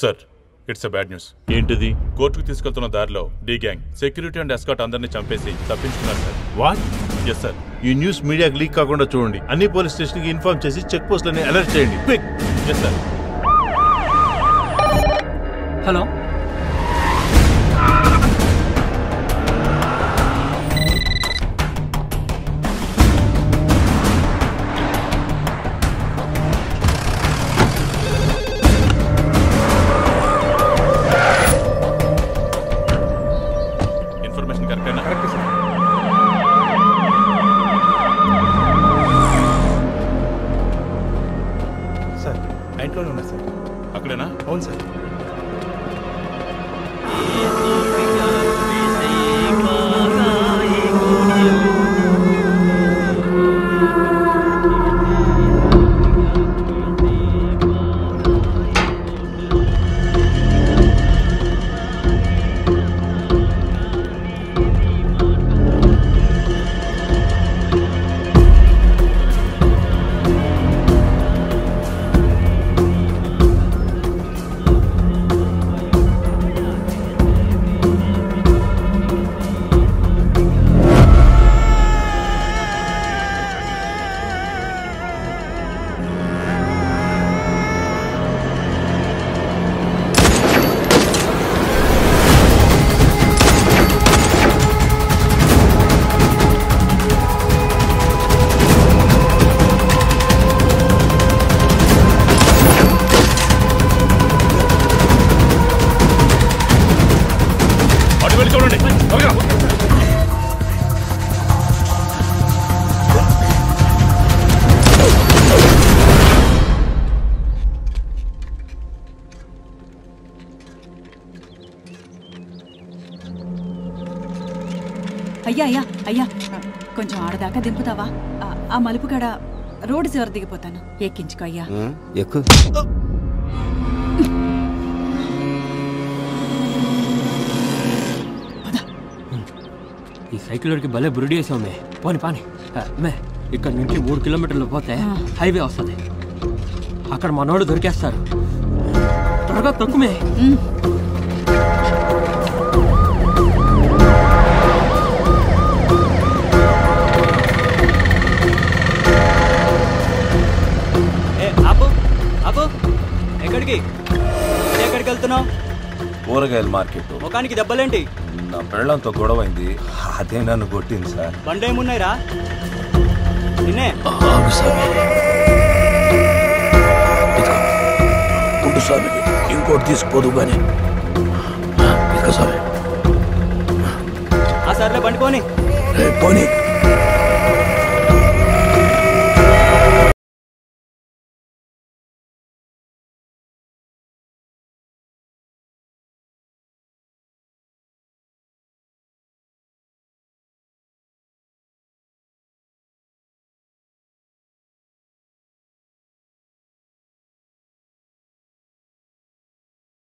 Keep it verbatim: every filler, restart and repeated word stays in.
Sir, it's a bad news. ఏంటిది? కోర్టుకు తీసుకెళ్తున్న దారిలో D gang security and escort అందరినీ చంపేసి తప్పించుకున్నారు సార్. వాట్? Yes sir. ఈ న్యూస్ మీడియాకి లీక్ కాకుండా చూడండి. అన్ని పోలీస్ స్టేషన్ కి ఇన్ఫార్మ్ చేసి చెక్ పోస్టులని అలర్ట్ చేయండి. Quick. Yes sir. Hello, information కరెక్టేనా? Correct sir. సార్ ఆ ఇంట్లోనే ఉన్నా సార్. అక్కడేనా? అవును సార్. అయ్యా అయ్యా అయ్యా కొంచెం ఆడదాకా దింపుతావా? ఆ మలుపు కాడ రోడ్డు చివరి దిగిపోతాను, ఎక్కించుకో అయ్యా. ఎక్కు. ఈ సైకిల్కి భలే బురుడి వేసావు మే. పోని పాని మే. ఇక్కడ నుంచి మూడు కిలోమీటర్లు పోతే హైవే వస్తుంది. అక్కడ మనోడు దొరికేస్తారు. త్వరగా తొక్కుమే. ఎక్కడికి ఎక్కడికి వెళ్తున్నావు? కూరగాయల మార్కెట్. ముఖానికి దెబ్బలేంటి? నా పెళ్ళంతో గొడవైంది, అదే నన్ను కొట్టింది సార్. బండేమున్నాయిరా నిన్నే? ఇంకోటి తీసుకుపోదు కానీ ఆ సర్లే బండి పోనీ పోనీ.